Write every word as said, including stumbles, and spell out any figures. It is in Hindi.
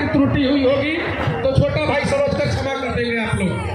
त्रुटि हुई होगी तो छोटा भाई समझ कर क्षमा कर देंगे आप लोग।